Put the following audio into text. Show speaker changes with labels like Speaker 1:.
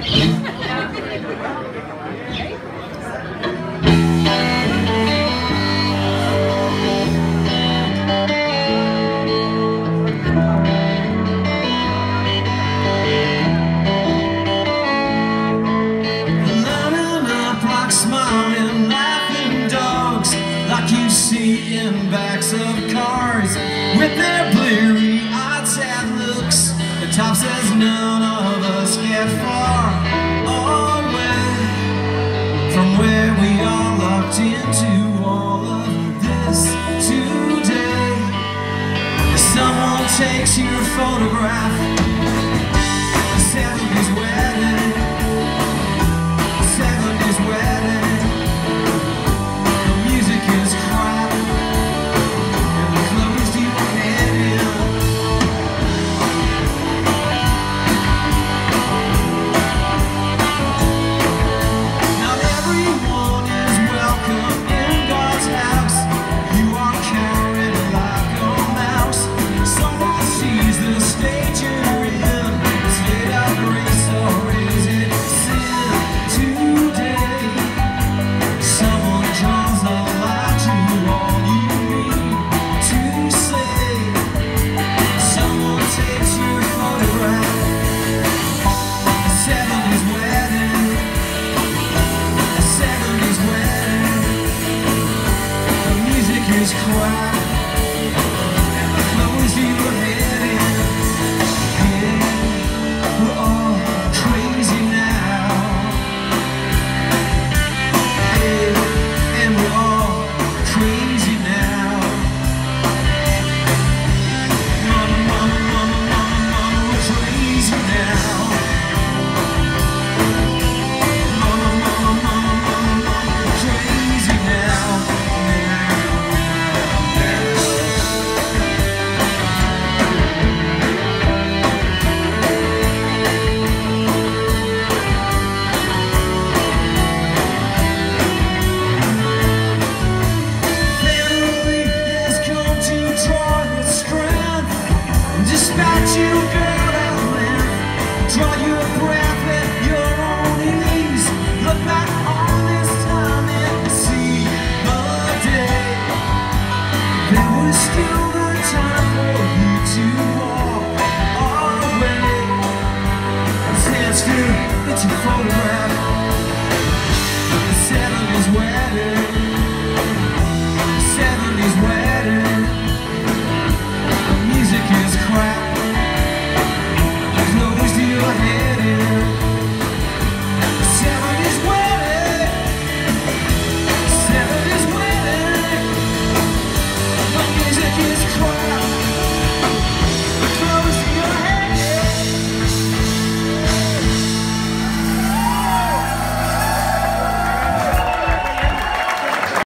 Speaker 1: Smiling, laughing dogs like you see in backs of cars, with their bleary-eyed sad looks. The top says none of us get far away from where we are locked into all of this today. If someone takes your photograph, the 70s wedding, 70s wedding. It's a photograph. The 70s wedding, the 70s wedding. The music is crap. Close to your head in. The 70s wedding, the 70s wedding. The music is crap.